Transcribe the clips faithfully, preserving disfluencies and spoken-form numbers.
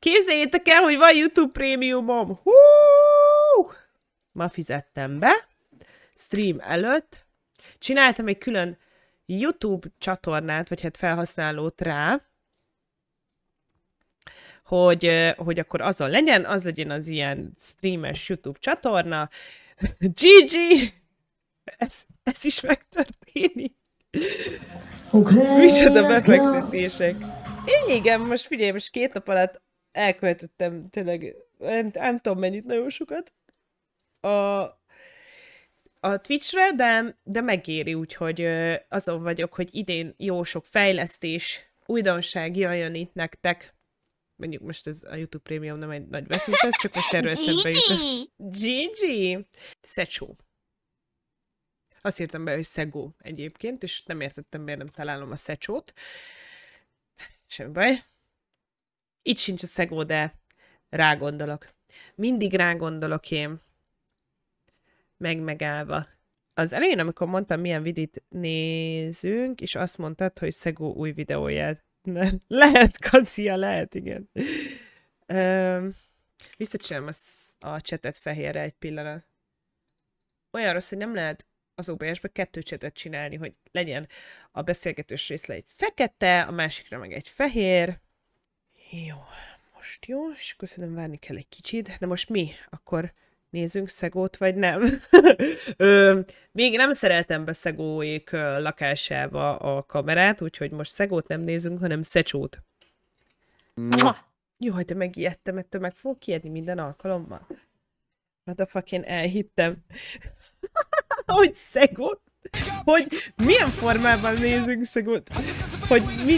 Képzeljétek el, hogy van YouTube prémiumom. Hú! Ma fizettem be. Stream előtt. Csináltam egy külön YouTube csatornát, vagy hát felhasználót rá, hogy, hogy akkor azon legyen, az legyen az ilyen streames YouTube csatorna. gé gé! Ez, ez is megtörténik. Okay, micsoda befektetések. Igen, most figyelj, most két nap alatt elköltöttem tényleg, nem, nem tudom mennyit, nagyon sokat a, a Twitchre, de, de megéri, úgyhogy azon vagyok, hogy idén jó sok fejlesztés, újdonság jöjjön itt nektek. Mondjuk most ez a YouTube Premium nem egy nagy veszély, ez csak most erről eszembe jutott. gé gé! Szecsó. Azt írtam be, hogy Szegó egyébként, és nem értettem, miért nem találom a Szecsót. Semmi baj. Itt sincs a Szegó, de rágondolok. Mindig rágondolok én. Meg megállva. Az elején, amikor mondtam, milyen vidit nézünk, és azt mondtad, hogy Szegó új videóját. Nem. Lehet, Kacia, lehet, igen. Üm, visszacsinálom a csetet fehérre egy pillanat. Olyan rossz, hogy nem lehet az o bé es-be kettő csetet csinálni, hogy legyen a beszélgetős részre egy fekete, a másikra meg egy fehér. Jó, most jó, és akkor szerintem várni kell egy kicsit. De most mi? Akkor nézzünk Szegót, vagy nem? Ö, még nem szereltem be Szegóék lakásába a kamerát, úgyhogy most Szegót nem nézünk, hanem Szecsót. Jó, hogy te megijedtem, ettől meg fogok kijedni minden alkalommal. What the fuck, én elhittem. Hogy Szegót? Hogy milyen formában nézünk Szegót? Hogy mi...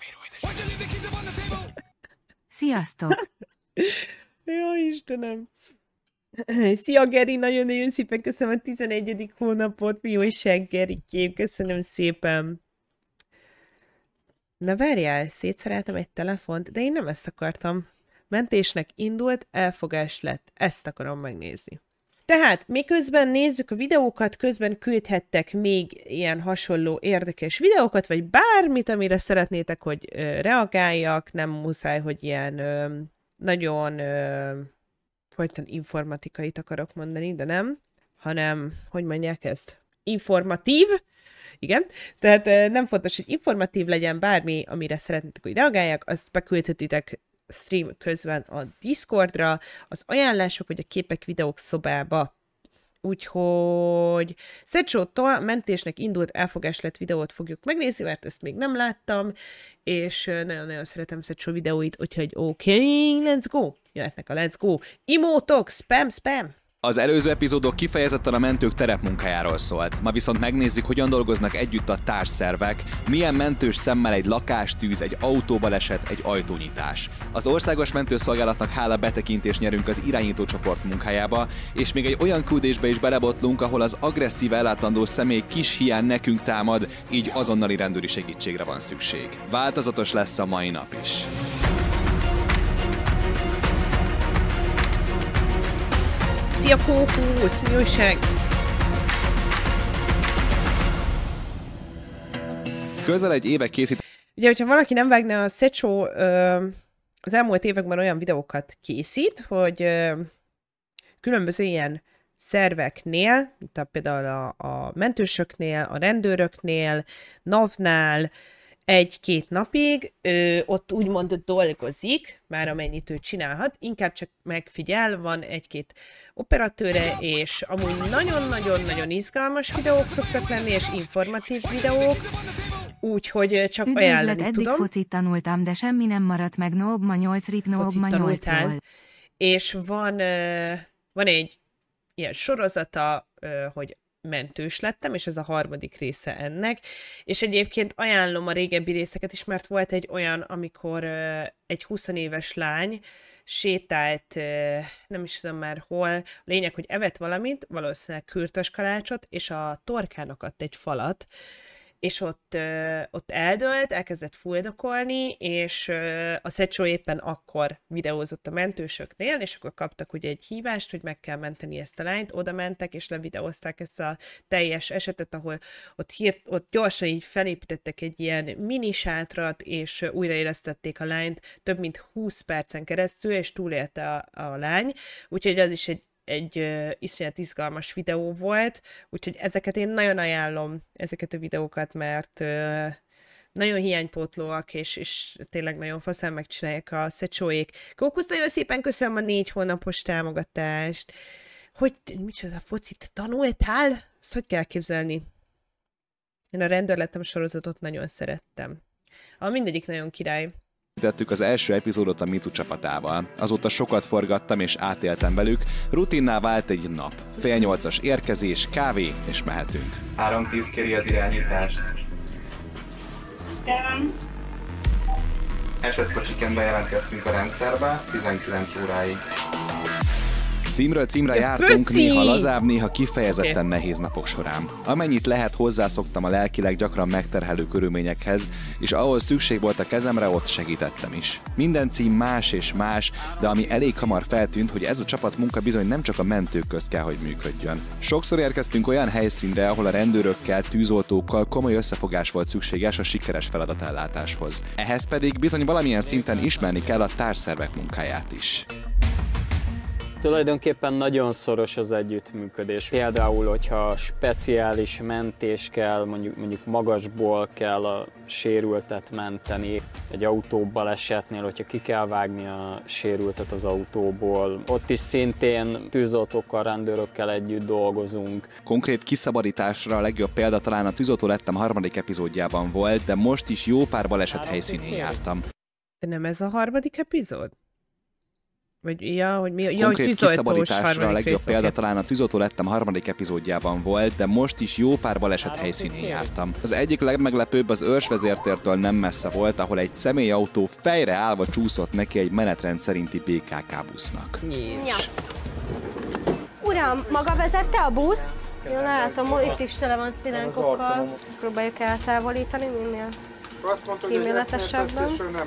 Sziasztok! Jó Istenem! Szia Geri, nagyon-nagyon szépen köszönöm a tizenegyedik hónapot, mi jóság Gerikém, köszönöm szépen. Na várjál, szétszereltem egy telefont, de én nem ezt akartam. Mentésnek indult, elfogás lett. Ezt akarom megnézni. Tehát, miközben nézzük a videókat, közben küldhettek még ilyen hasonló érdekes videókat, vagy bármit, amire szeretnétek, hogy ö, reagáljak. Nem muszáj, hogy ilyen ö, nagyon ö, folyton informatikait akarok mondani, de nem, hanem, hogy mondják ezt? Informatív. Igen, tehát ö, nem fontos, hogy informatív legyen bármi, amire szeretnétek, hogy reagáljak, azt beküldhetitek stream közben a Discordra, az ajánlások vagy a képek videók szobába. Úgyhogy Szecsótól mentésnek indult, elfogás lett videót fogjuk megnézni, mert ezt még nem láttam, és nagyon-nagyon szeretem Szecsó videóit, úgyhogy oké, okay, let's go! Jöhetnek a let's go! Imótok! Spam, spam! Az előző epizódok kifejezetten a mentők terepmunkájáról szólt. Ma viszont megnézzük, hogyan dolgoznak együtt a társszervek, milyen mentős szemmel egy lakástűz, egy autóbaleset, egy ajtónyitás. Az Országos Mentőszolgálatnak hála betekintést nyerünk az irányítócsoport munkájába, és még egy olyan küldésbe is belebotlunk, ahol az agresszív ellátandó személy kis hiány nekünk támad, így azonnali rendőri segítségre van szükség. Változatos lesz a mai nap is. Szia Kókusz, mi újság? Közel egy éve készít... Ugye, hogyha valaki nem vágna, a Szecsó az elmúlt években olyan videókat készít, hogy ö, különböző ilyen szerveknél, mint a, például a, a mentősöknél, a rendőröknél, navnál, egy-két napig, ö, ott úgymond dolgozik, már amennyit ő csinálhat, inkább csak megfigyel, van egy-két operatőre, és amúgy nagyon-nagyon-nagyon izgalmas videók szoktak lenni, és informatív videók, úgyhogy csak Üdvözlet, ajánlani eddig tudom. focit tanultam, de semmi nem maradt meg, nob ma nyolc rip, nob ma nyolcról. És van, ö, van egy ilyen sorozata, ö, hogy mentős lettem, és ez a harmadik része ennek, és egyébként ajánlom a régebbi részeket is, mert volt egy olyan, amikor uh, egy húsz éves lány sétált, uh, nem is tudom már hol, a lényeg, hogy evett valamit, valószínűleg kürtös kalácsot, és a torkának adt egy falat, és ott, ott eldőlt, elkezdett fuldokolni, és a Szecsó éppen akkor videózott a mentősöknél, és akkor kaptak ugye egy hívást, hogy meg kell menteni ezt a lányt, oda mentek, és levideózták ezt a teljes esetet, ahol ott, hírt, ott gyorsan így felépítettek egy ilyen mini sátrat, és újraélesztették a lányt több mint húsz percen keresztül, és túlélte a, a lány, úgyhogy az is egy egy uh, iszonyat izgalmas videó volt, úgyhogy ezeket én nagyon ajánlom, ezeket a videókat, mert uh, nagyon hiánypótlóak, és, és tényleg nagyon faszán megcsinálják a Szecsóék. Kókusz, nagyon szépen köszönöm a négy hónapos támogatást. Hogy, micsoda focit tanultál? Ezt hogy kell képzelni? Én a Rendőrletem sorozatot nagyon szerettem. A mindegyik nagyon király. Tettük az első epizódot a Micu csapatával. Azóta sokat forgattam és átéltem velük, rutinná vált egy nap. Fél nyolcas érkezés, kávé, és mehetünk. három tíz kéri az irányítást. Nem. Esetkocsiként bejelentkeztünk a rendszerbe, tizenkilenc óráig. Címről címre jártunk, néha lazább, néha kifejezetten nehéz napok során. Amennyit lehet, hozzászoktam a lelkileg gyakran megterhelő körülményekhez, és ahol szükség volt a kezemre, ott segítettem is. Minden cím más és más, de ami elég hamar feltűnt, hogy ez a csapatmunka bizony nem csak a mentők közt kell, hogy működjön. Sokszor érkeztünk olyan helyszínre, ahol a rendőrökkel, tűzoltókkal komoly összefogás volt szükséges a sikeres feladatellátáshoz. Ehhez pedig bizony valamilyen szinten ismerni kell a társszervek munkáját is. Tulajdonképpen nagyon szoros az együttműködés. Például, hogyha speciális mentés kell, mondjuk, mondjuk magasból kell a sérültet menteni, egy autóbalesetnél, hogyha ki kell vágni a sérültet az autóból, ott is szintén tűzoltókkal, rendőrökkel együtt dolgozunk. Konkrét kiszabadításra a legjobb példa talán a Tűzoltó lettem harmadik epizódjában volt, de most is jó pár baleset helyszínén jártam. De nem ez a harmadik epizód? Vagy ja, hogy mi? Ja, Konkrét hogy kiszabadításra a legjobb példa okay. talán a Tűzoltó lettem harmadik epizódjában volt, de most is jó pár baleset helyszínén jártam. Az egyik legmeglepőbb az Őrsvezértértől nem messze volt, ahol egy személyautó fejre állva csúszott neki egy menetrend szerinti bé ká ká busznak. Ja. Uram, maga vezette a buszt? Én látom, hogy itt is tele van szilánkokkal. Próbáljuk eltávolítani minél kíméletesebben.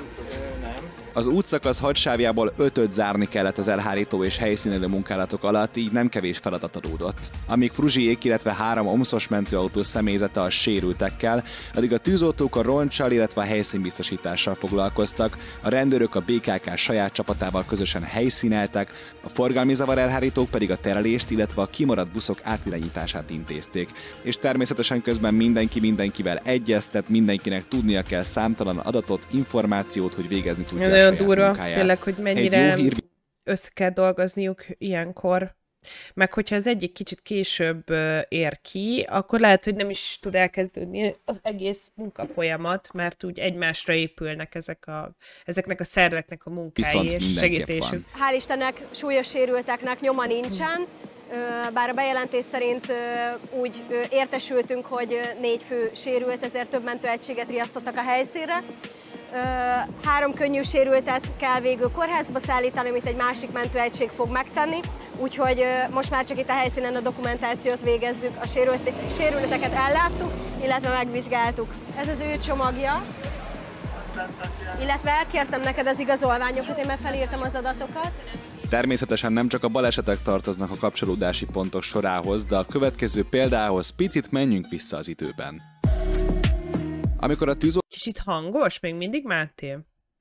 Az útszakasz hadsávjából ötöt zárni kellett az elhárító és helyszínelő munkálatok alatt, így nem kevés feladat adódott. Amíg Fruzsiék, illetve három omszos mentőautó személyzete a sérültekkel, addig a tűzoltók a roncsal, illetve a helyszínbiztosítással foglalkoztak, a rendőrök a bé ká ká saját csapatával közösen helyszíneltek, a forgalmi zavar elhárítók pedig a terelést, illetve a kimaradt buszok átirányítását intézték. És természetesen közben mindenki mindenkivel egyeztet, mindenkinek tudnia kell számtalan adatot, információt, hogy végezni tudja. Nagyon durva, tényleg, hogy mennyire hír... össze kell dolgozniuk ilyenkor. Meg hogyha az egyik kicsit később ér ki, akkor lehet, hogy nem is tud elkezdődni az egész munkafolyamat, mert úgy egymásra épülnek ezek a, ezeknek a szerveknek a munkái és segítésük. Hál' Istennek súlyos sérülteknek nyoma nincsen, bár a bejelentés szerint úgy értesültünk, hogy négy fő sérült, ezért több mentőegységet riasztottak a helyszínre. Három könnyű sérültet kell végül kórházba szállítani, amit egy másik mentőegység fog megtenni, úgyhogy most már csak itt a helyszínen a dokumentációt végezzük, a sérülteket elláttuk, illetve megvizsgáltuk. Ez az ő csomagja, illetve elkértem neked az igazolványokat, én már felírtam az adatokat. Természetesen nem csak a balesetek tartoznak a kapcsolódási pontok sorához, de a következő példához picit menjünk vissza az időben. Amikor a tűzoltók... Kicsit hangos? Még mindig, Máté?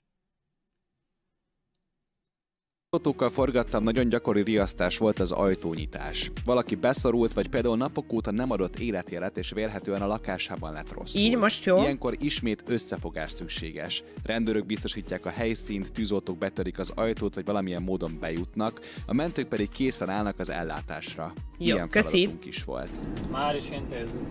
Tűzoltókkal forgattam, nagyon gyakori riasztás volt az ajtónyitás. Valaki beszorult, vagy például napok óta nem adott életjelet, és vélhetően a lakásában lett rosszul. Így most jó? Ilyenkor ismét összefogás szükséges. Rendőrök biztosítják a helyszínt, tűzoltók betörik az ajtót, vagy valamilyen módon bejutnak, a mentők pedig készen állnak az ellátásra. Jó, ilyen köszi. feladatunk is volt. Már is intézzük.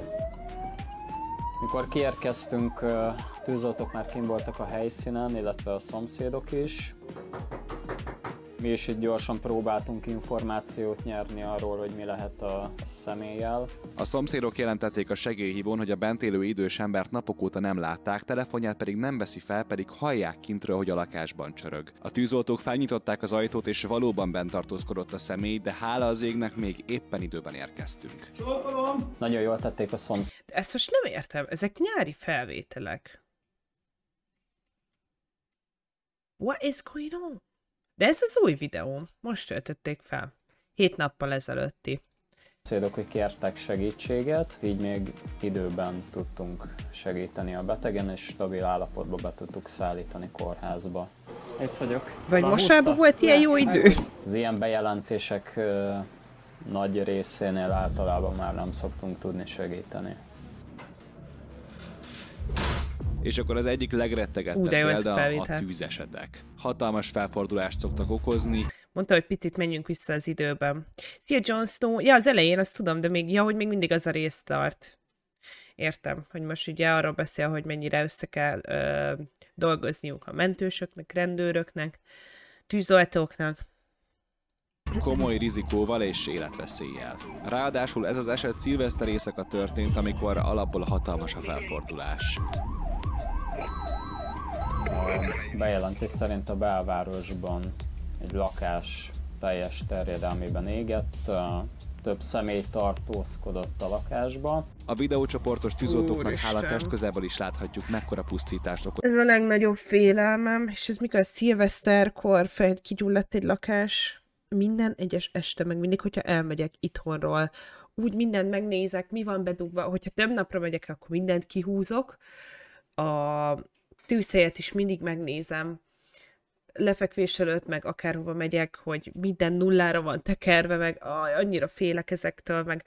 Mikor kiérkeztünk, tűzoltók már kint voltak a helyszínen, illetve a szomszédok is. Mi is itt gyorsan próbáltunk információt nyerni arról, hogy mi lehet a személlyel. A szomszédok jelentették a segélyhívón, hogy a bent élő idős embert napok óta nem látták, telefonját pedig nem veszi fel, pedig hallják kintről, hogy a lakásban csörög. A tűzoltók felnyitották az ajtót, és valóban bent tartózkodott a személy, de hála az égnek még éppen időben érkeztünk. Csókolom! Nagyon jól tették a szomszédok. Ezt most nem értem, ezek nyári felvételek. What is going on? De ez az új videó. Most töltötték fel. Hét nappal ezelőtti. Szomszédok, hogy kértek segítséget, így még időben tudtunk segíteni a betegen, és stabil állapotba be tudtuk szállítani kórházba. Itt vagyok. Vagy mostában volt ilyen jó idő? Az ilyen bejelentések ö, nagy részénél általában már nem szoktunk tudni segíteni. És akkor az egyik legrettegettebb példa a tűzesetek. Hatalmas felfordulást szoktak okozni. Mondta, hogy picit menjünk vissza az időben. Szia, Jon Snow! Ja, az elején azt tudom, de még, ja, hogy még mindig az a rész tart. Értem, hogy most ugye arról beszél, hogy mennyire össze kell ö, dolgozniuk a mentősöknek, rendőröknek, tűzoltóknak. Komoly rizikóval és életveszéllyel. Ráadásul ez az eset szilveszter éjszaka történt, amikor alapból hatalmas a felfordulás. A bejelentés szerint a belvárosban egy lakás teljes terjedelmében égett, több személy tartózkodott a lakásba. A videócsoportos tűzoltóknak hálatást közelből is láthatjuk, mekkora pusztítást okoz. Ez a legnagyobb félelmem, és ez mikor szilveszterkor fel kigyulladt egy lakás. Minden egyes este, meg mindig, hogyha elmegyek itthonról, úgy mindent megnézek, mi van bedugva, hogyha több napra megyek, akkor mindent kihúzok. A tűzhelyet is mindig megnézem, lefekvés előtt, meg akárhova megyek, hogy minden nullára van tekerve, meg aj, annyira félek ezektől, meg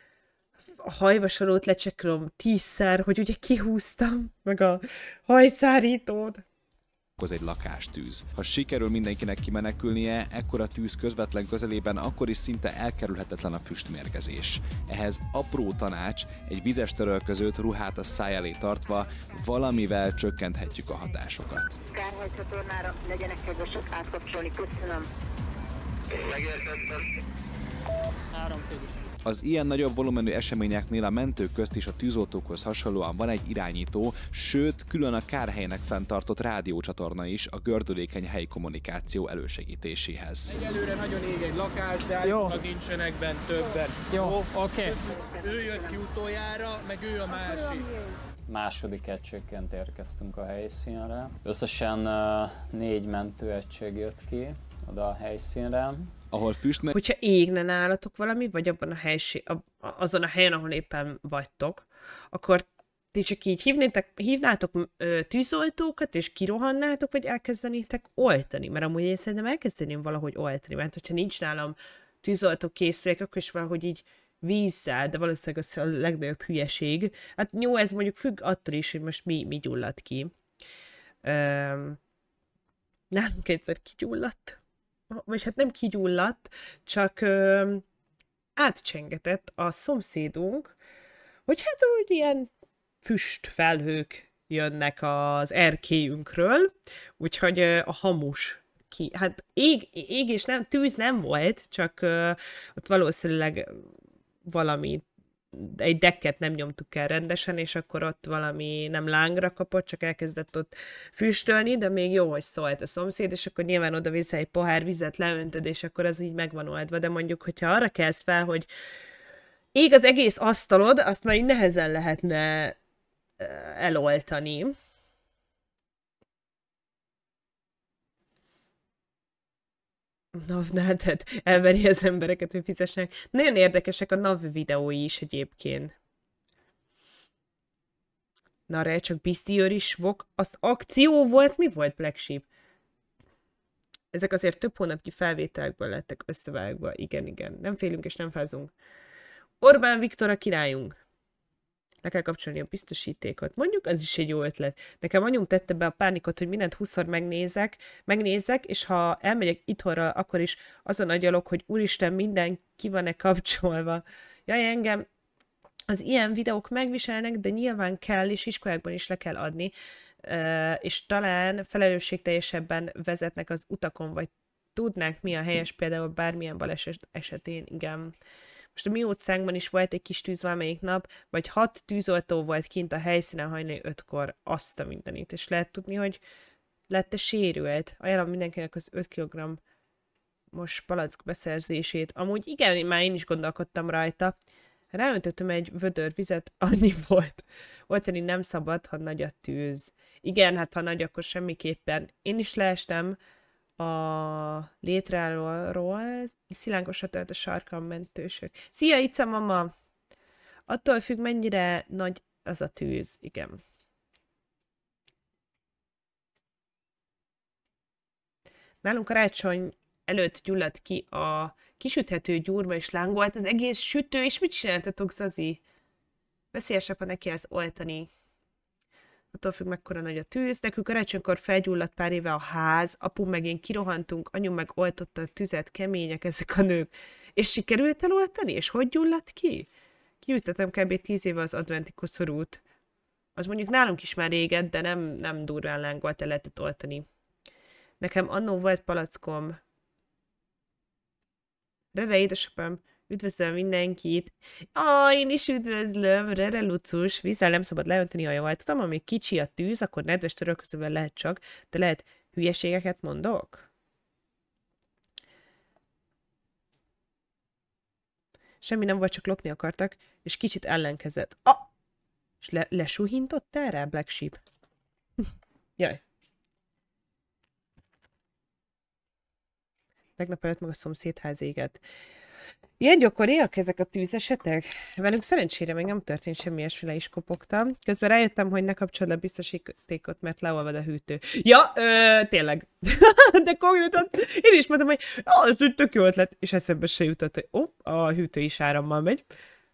a hajvasalót lecsekkolom tízszer, hogy ugye kihúztam, meg a hajszárítót. Egy lakástűz. Ha sikerül mindenkinek kimenekülnie, ekkor a tűz közvetlen közelében, akkor is szinte elkerülhetetlen a füstmérgezés. Ehhez apró tanács, egy vizes törölközőt ruhát a száj elé tartva valamivel csökkenthetjük a hatásokat. Kárhelycsatornára legyenek kedvesek átkapcsolni, köszönöm. Megértettem. Három tűz. Az ilyen nagyobb volumenű eseményeknél a mentők közt is a tűzoltókhoz hasonlóan van egy irányító, sőt, külön a kárhelynek fenntartott rádiócsatorna is a gördülékeny helyi kommunikáció elősegítéséhez. Egyelőre nagyon ég egy lakás, de állítólag nincsenek bent többen. Jó, oké. Okay. Ő jött ki utoljára, meg ő a másik. Második egységként érkeztünk a helyszínre. Összesen uh, négy mentőegység jött ki oda a helyszínre. Ahol füstme... Hogyha égne nálatok valami, vagy abban a helység, azon a helyen, ahol éppen vagytok, akkor ti csak így hívnétek, hívnátok ö, tűzoltókat, és kirohannátok, vagy elkezdenétek oltani? Mert amúgy én szerintem elkezdeném valahogy oltani, mert hogyha nincs nálam tűzoltó készülék, akkor is valahogy így vízzel, de valószínűleg az a legnagyobb hülyeség. Hát jó, ez mondjuk függ attól is, hogy most mi, mi gyulladt ki. Üm, nálunk egyszer kigyulladt. Vagy hát nem kigyulladt, csak ö, átcsengetett a szomszédunk, hogy hát úgy ilyen füstfelhők jönnek az erkélyünkről, úgyhogy ö, a hamus ki, hát ég, ég és nem, tűz nem volt, csak ö, ott valószínűleg valami, egy dekket nem nyomtuk el rendesen, és akkor ott valami nem lángra kapott, csak elkezdett ott füstölni, de még jó, hogy szólt a szomszéd, és akkor nyilván oda vissza egy pohár vizet, leöntöd, és akkor az így megvan oldva, de mondjuk, hogyha arra kelsz fel, hogy ég az egész asztalod, azt már így nehezen lehetne eloltani. NAV, tehát elveri az embereket, hogy fizessenek. Nagyon érdekesek a NAV videói is egyébként. Na, re, csak Bisztiőr is vok. Az akció volt? Mi volt, Black Sheep? Ezek azért több hónapnyi felvételekből lettek összevágva. Igen, igen. Nem félünk és nem fázunk. Orbán Viktor a királyunk. Le kell kapcsolni a biztosítékot. Mondjuk, az is egy jó ötlet. Nekem anyum tette be a pánikot, hogy mindent húszszor megnézek, megnézek, és ha elmegyek itthonra, akkor is azon agyalok, hogy úristen, minden ki van-e kapcsolva. Jaj, engem az ilyen videók megviselnek, de nyilván kell, és iskolákban is le kell adni, és talán felelősségteljesebben vezetnek az utakon, vagy tudnánk, mi a helyes például bármilyen baleset esetén, igen. Most a mi utcánkban is volt egy kis tűz valamelyik nap, vagy hat tűzoltó volt kint a helyszínen hajnali ötkor, azt a mindenit. És lehet tudni, hogy lett-e sérült. Ajánlom mindenkinek az öt kilogramm most palack beszerzését. Amúgy igen, már én is gondolkodtam rajta. Ráöntöttem egy vödör vizet, annyi volt. Oltani nem szabad, ha nagy a tűz. Igen, hát ha nagy, akkor semmiképpen. Én is leestem a létráról, szilánkosra tölt a sarkam mentősök. Szia, Ica mama! Attól függ, mennyire nagy az a tűz. Igen. Nálunk karácsony előtt gyulladt ki a kisüthető gyúrba, és lángolt az egész sütő, és mit csináltatok, Zazi? Veszélyesebb, ha neki ezt oltani. Attól függ, mekkora nagy a tűz. Nekünk karácsonykor felgyulladt pár éve a ház, apu meg én kirohantunk, anyu meg oltotta a tüzet, kemények ezek a nők. És sikerült eloltani? És hogy gyulladt ki? Kiültetem kb. tíz éve az adventi koszorút. Az mondjuk nálunk is már égett, de nem, nem durván lángolt, el lehetett oltani. Nekem annó volt palackom. Rere, édesapám, üdvözlöm mindenkit. Ah, én is üdvözlöm, Rere Lucus. Vízzel nem szabad leönteni a javat. Tudom, amíg kicsi a tűz, akkor nedves törölközővel lehet csak, de lehet hülyeségeket mondok? Semmi nem volt, csak lopni akartak, és kicsit ellenkezett. Ah! És le lesuhintottál rá, Black Sheep? Jaj. Tegnap előtt meg a szomszédház éget. Ilyen gyakoriak ezek a tűzesetek? Velünk szerencsére még nem történt semmi ilyesmire, is kopogtam. Közben rájöttem, hogy ne kapcsolod a biztosítékot, mert leolvad a hűtő. Ja, ö, tényleg. De konkrétan én is mondtam, hogy az úgy tök jó ötlet, és eszembe se jutott, hogy ó, a hűtő is árammal megy.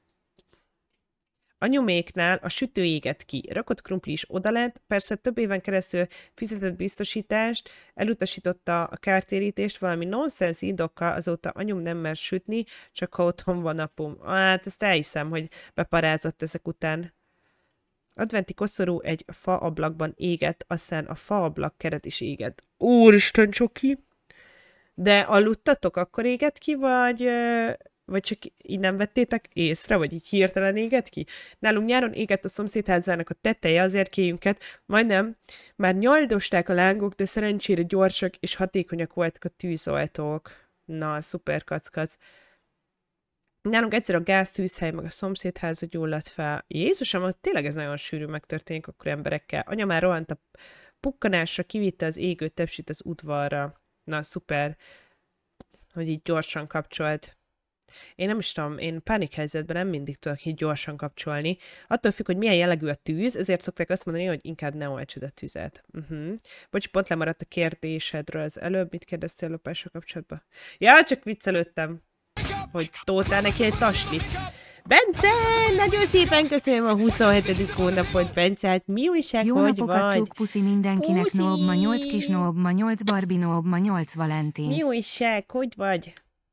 Anyuméknál a sütő éget ki, rakott krumpli is odalent, persze több éven keresztül fizetett biztosítást, elutasította a kártérítést, valami nonsens indokkal, azóta anyum nem mer sütni, csak ha otthon van apum. Hát ezt elhiszem, hogy beparázott ezek után. Adventi koszorú egy faablakban égett, aztán a faablak keret is égett. Úristen, csoki! De aludtatok, akkor égett ki, vagy... Vagy csak így nem vettétek észre, vagy így hirtelen égett ki? Nálunk nyáron égett a szomszédházának a teteje az erkélyünket, majdnem már nyaldosták a lángok, de szerencsére gyorsak és hatékonyak voltak a tűzoltók. Na, szuper kackac. Nálunk egyszer a gáztűzhely, meg a szomszédháza gyulladt fel. Jézusom, tényleg ez nagyon sűrű megtörténik akkor emberekkel. Anya már rohant a pukkanásra, kivitte az égő tepsit az udvarra. Na, szuper, hogy így gyorsan kapcsolt. Én nem is tudom, én pánikhelyzetben nem mindig tudok így gyorsan kapcsolni. Attól függ, hogy milyen jellegű a tűz, ezért szokták azt mondani, hogy inkább ne oltsd a tüzet. Uh-huh. Bocs, pont lemaradt a kérdésedről az előbb. Mit kérdeztél lopással kapcsolatban? Ja, csak viccelődtem, hogy toltál neki egy taslit. Bence, nagyon szépen köszönöm a huszonhetedik hónapot, Bence, hát mi újság, jó hogy napokat, vagy? csók puszi mindenkinek, Puszi! Nobma nyolc kis Nobma nyolc Barbie Nobma nyolc Valentin. Mi újság, hogy vagy?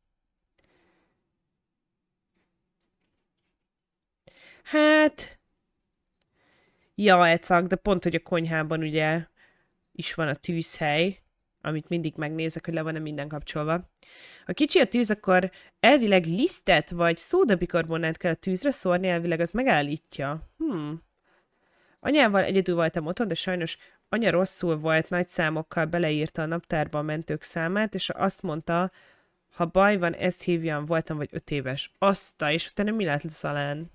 Hát... Ja, ecak, de pont, hogy a konyhában ugye is van a tűzhely, amit mindig megnézek, hogy le van-e minden kapcsolva. Ha kicsi a tűz, akkor elvileg lisztet vagy szódabikarbonát kell a tűzre szórni, elvileg az megállítja. Hmm. Anyával egyedül voltam otthon, de sajnos anya rosszul volt, nagy számokkal beleírta a naptárba a mentők számát, és azt mondta, ha baj van, ezt hívjam, voltam vagy öt éves. Azta, és utána mi lett Zalán?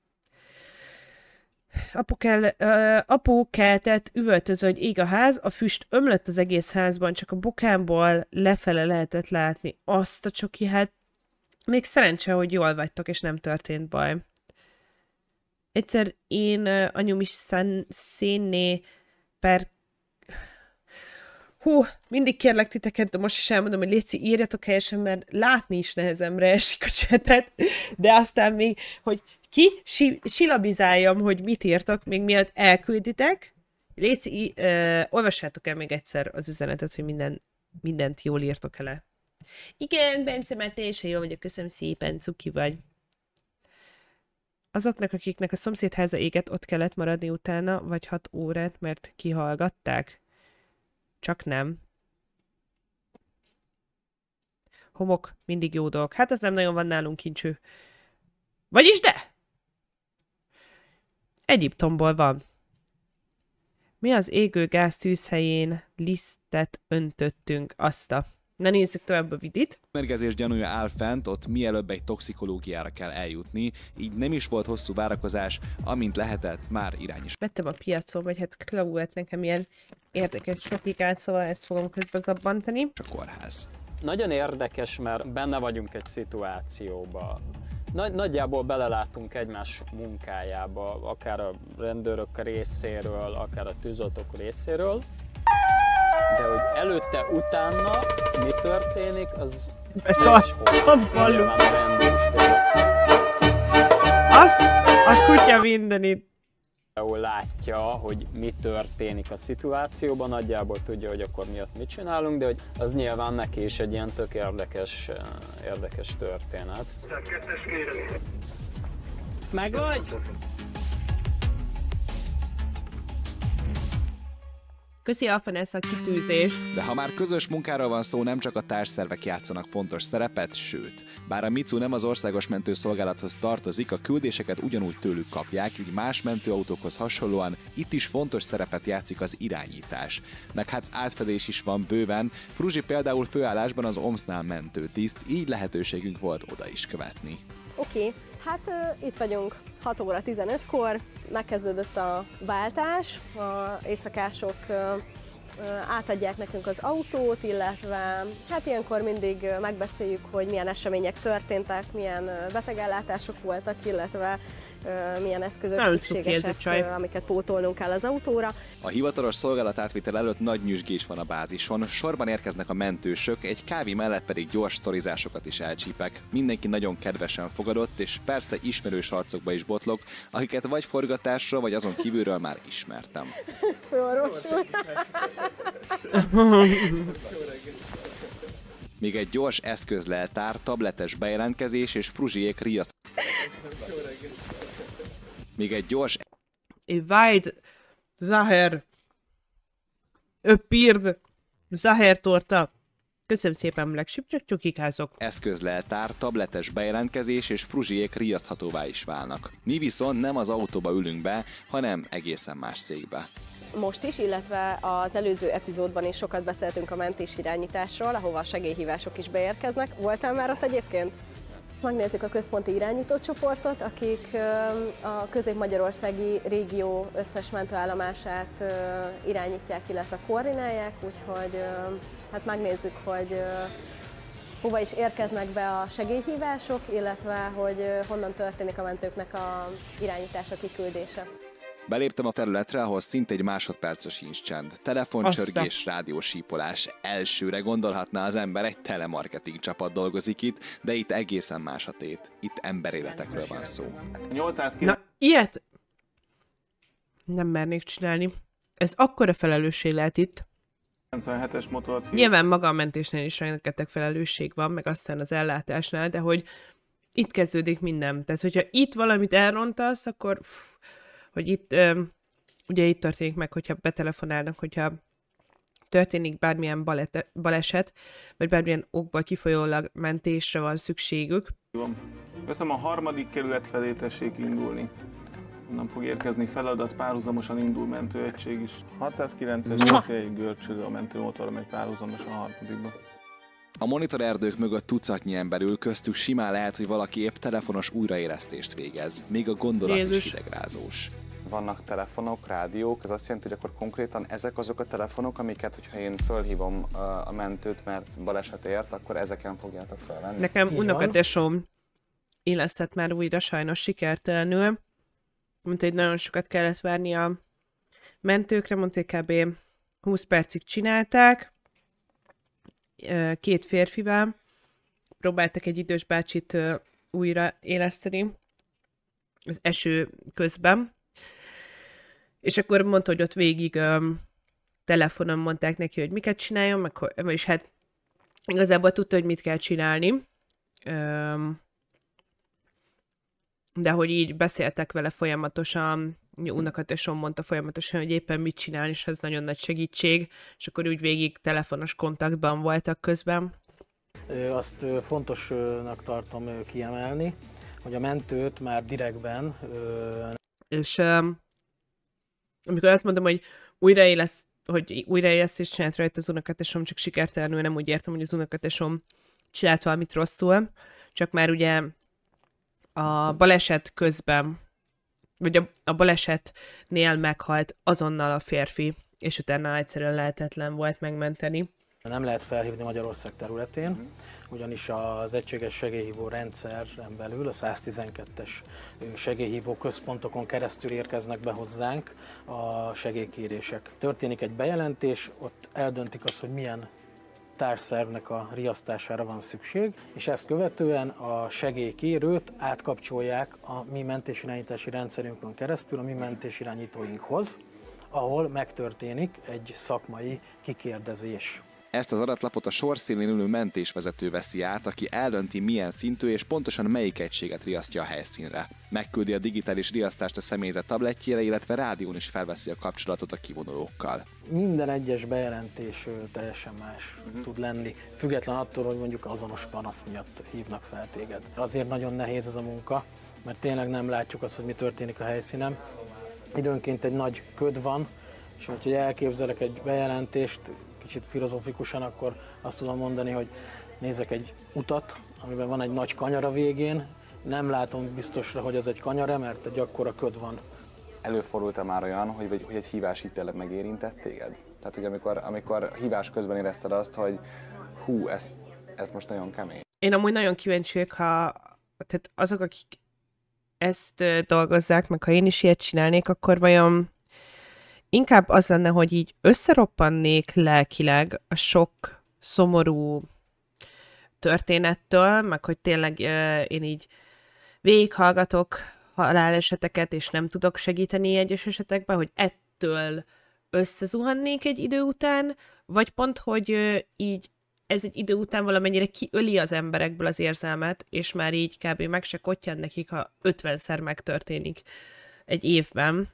Apu, kell, uh, apu keltett, üvöltözve, hogy ég a ház, a füst ömlött az egész házban, csak a bokámból lefele lehetett látni. Azt a csoki, hát még szerencse, hogy jól vagytok, és nem történt baj. Egyszer én, uh, anyum is szán, szénné per... Hú, mindig kérlek titeket, de most is elmondom, hogy léci, írjatok helyesen, mert látni is nehezemre esik a csetet, de aztán még, hogy ki si silabizáljam, hogy mit írtok, még miatt elkülditek. Léci, uh, olvassátok el még egyszer az üzenetet, hogy minden, mindent jól írtok el. Igen, Bence, már teljesen jól vagyok, köszönöm szépen, cuki vagy. Azoknak, akiknek a szomszédháza égett, ott kellett maradni utána, vagy hat órát, mert kihallgatták? Csak nem. Homok, mindig jó dolog. Hát ez nem nagyon van nálunk kincső. Vagyis de! Egyiptomból van. Mi az égő gáz tűzhelyén lisztet öntöttünk azt a... Na nézzük tovább a vidit. Mérgezés gyanúja áll fent, ott mielőbb egy toxikológiára kell eljutni, így nem is volt hosszú várakozás, amint lehetett, már irány is. Vettem a piacon, vagy hát Klaudát nekem ilyen érdekes sokikát, szóval ezt fogom közben zabbantani. A kórház. Nagyon érdekes, mert benne vagyunk egy szituációba. Nagy, nagyjából belelátunk egymás munkájába, akár a rendőrök részéről, akár a tűzoltók részéről. De hogy előtte, utána mi történik, az Beszart a balú. Azt a kutya mindenit. Látja, hogy mi történik a szituációban, nagyjából tudja, hogy akkor miatt mit csinálunk, de hogy az nyilván neki is egy ilyen tök érdekes, érdekes történet. Meg vagy? Köszi Alfanesz a kitűzés. De ha már közös munkáról van szó, nem csak a társszervek játszanak fontos szerepet, sőt, bár a Micu nem az országos mentőszolgálathoz tartozik, a küldéseket ugyanúgy tőlük kapják, így más mentőautókhoz hasonlóan itt is fontos szerepet játszik az irányítás. Meg hát átfedés is van bőven, Fruzsi például főállásban az omsznál mentőtiszt, így lehetőségünk volt oda is követni. Oké, okay. Hát uh, itt vagyunk hat óra tizenötkor, megkezdődött a váltás, az éjszakások uh, uh, átadják nekünk az autót, illetve hát ilyenkor mindig uh, megbeszéljük, hogy milyen események történtek, milyen uh, betegellátások voltak, illetve uh, milyen eszközök Nem szükségesek, uh, amiket pótolnunk kell az autóra. A hivatalos szolgálatátvitel előtt nagy nyüzsgés van a bázison, sorban érkeznek a mentősök, egy kávé mellett pedig gyors sztorizásokat is elcsípek. Mindenki nagyon kedvesen fogadott, és persze ismerős arcokba is botlok, akiket vagy forgatásra, vagy azon kívülről már ismertem. Főorvosul. Még egy gyors eszközleltár, tabletes bejelentkezés és Fruzsiék riaszt... Még egy gyors... Weit Zaher. Öpird. Zaher torta. Köszönöm szépen, Black csak csukikázok. Eszközleltár, tabletes bejelentkezés és Fruzsiék riaszthatóvá is válnak. Mi viszont nem az autóba ülünk be, hanem egészen más székbe. Most is, illetve az előző epizódban is sokat beszéltünk a mentés irányításról, ahova a segélyhívások is beérkeznek. Voltál már ott egyébként? Megnézzük a központi irányítócsoportot, akik a közép-magyarországi régió összes mentőállomását irányítják, illetve koordinálják, úgyhogy hát megnézzük, hogy hova is érkeznek be a segélyhívások, illetve hogy honnan történik a mentőknek a irányítása, kiküldése. Beléptem a területre, ahol szinte egy másodpercre sincs csend. Telefoncsörgés, rádiósípolás. Elsőre gondolhatná az ember, egy telemarketing csapat dolgozik itt, de itt egészen más a tét. Itt emberéletekről van szó. Na, ilyet nem mernék csinálni. Ez akkora felelősség lehet itt. kilencvenhetes motort. Nyilván maga a mentésnél is rengeteg felelősség van, meg aztán az ellátásnál, de hogy itt kezdődik minden. Tehát, hogyha itt valamit elrontasz, akkor... Pff, hogy itt, um, ugye itt történik meg, hogyha betelefonálnak, hogyha történik bármilyen balete, baleset, vagy bármilyen okból kifolyólag mentésre van szükségük. Veszem a harmadik kerület felé, tessék indulni. Nem fog érkezni feladat, párhuzamosan indul mentőegység is. hatszázkilences veszélyig görcsölő a mentőmotor, megy párhuzamosan a harmadikba. A monitorerdők mögött tucatnyi ember ül, köztük simán lehet, hogy valaki épp telefonos újraélesztést végez. Még a gondolat Jézus. is hidegrázós. Vannak telefonok, rádiók, ez azt jelenti, hogy akkor konkrétan ezek azok a telefonok, amiket, hogyha én fölhívom a mentőt, mert baleset ért, akkor ezeken fogjátok felvenni? Nekem unokatesom élesztett már újra sajnos sikertelenül. Mondta, hogy nagyon sokat kellett várni a mentőkre, mondta, hogy kb. húsz percig csinálták. Két férfival próbáltak egy idős bácsit újra éleszteni az eső közben. És akkor mondta, hogy ott végig um, telefonon mondták neki, hogy miket csináljon, meg, és hát igazából tudta, hogy mit kell csinálni. Um, de hogy így beszéltek vele folyamatosan, unokatesom mondta folyamatosan, hogy éppen mit csinálni, és ez nagyon nagy segítség, és akkor úgy végig telefonos kontaktban voltak közben. Azt fontosnak tartom kiemelni, hogy a mentőt már direktben... És um, amikor azt mondom, hogy újraélesz, hogy újraélesztést csinált rajta az unokatesom, csak sikertelenül, nem úgy értem, hogy az unokatesom csinált valamit rosszul, csak már ugye a baleset közben, vagy a, a balesetnél meghalt azonnal a férfi, és utána egyszerűen lehetetlen volt megmenteni. Nem lehet felhívni Magyarország területén, ugyanis az egységes segélyhívó rendszeren belül a száztizenkettes segélyhívó központokon keresztül érkeznek be hozzánk a segélykérések. Történik egy bejelentés, ott eldöntik azt, hogy milyen társszervnek a riasztására van szükség, és ezt követően a segélykérőt átkapcsolják a mi mentésirányítási rendszerünkön keresztül a mi mentésirányítóinkhoz, ahol megtörténik egy szakmai kikérdezés. Ezt az adatlapot a sorszélén ülő mentésvezető veszi át, aki eldönti, milyen szintű és pontosan melyik egységet riasztja a helyszínre. Megküldi a digitális riasztást a személyzet tabletjére, illetve rádión is felveszi a kapcsolatot a kivonulókkal. Minden egyes bejelentés teljesen más uh-huh. tud lenni, független attól, hogy mondjuk azonos panasz miatt hívnak fel téged. Azért nagyon nehéz ez a munka, mert tényleg nem látjuk azt, hogy mi történik a helyszínen. Időnként egy nagy köd van, és hogyha elképzelek egy bejelentést, kicsit filozofikusan, akkor azt tudom mondani, hogy nézek egy utat, amiben van egy nagy kanyar a végén, nem látom biztosra, hogy az egy kanyar, mert egy akkora köd van. Előfordult-e már olyan, hogy, hogy egy hívás így tényleg megérintett téged? Tehát, hogy amikor, amikor hívás közben érezted azt, hogy hú, ez, ez most nagyon kemény. Én amúgy nagyon kíváncsi vagyok, ha tehát azok, akik ezt dolgozzák, meg ha én is ilyet csinálnék, akkor vajon inkább az lenne, hogy így összeroppannék lelkileg a sok szomorú történettől, meg hogy tényleg uh, én így végighallgatok haláleseteket, és nem tudok segíteni egyes esetekben, hogy ettől összezuhannék egy idő után, vagy pont, hogy uh, így ez egy idő után valamennyire kiöli az emberekből az érzelmet, és már így kb. Meg se kottyan nekik, ha ötvenszer megtörténik egy évben.